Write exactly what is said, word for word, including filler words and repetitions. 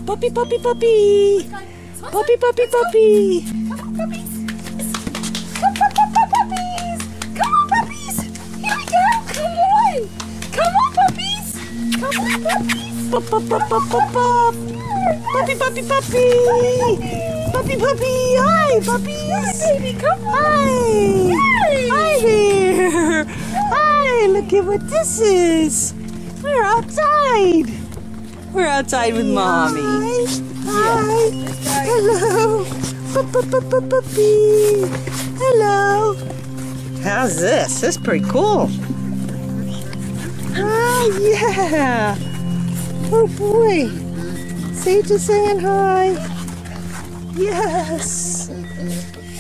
Puppy, puppy, puppy. Puppy, puppy, puppy. Come on, puppies. Come on, puppies. Come on, puppies. Here we go. Come on. Come on, puppies. Come on, puppies. Pup, pup, pup, pup, pup, pup. Puppy, puppy, puppy. Puppy, puppy. Hi, puppies. Hi, baby. Come on. Hi. Hi. Hi there. Hi, look at what this is. We're outside. We're outside with Mommy. Hi. Hi. Hello. Pup, pup, pup, pup, puppy. Hello. How's this? This is pretty cool. Ah, yeah. Oh boy. Sage is saying hi. Yes.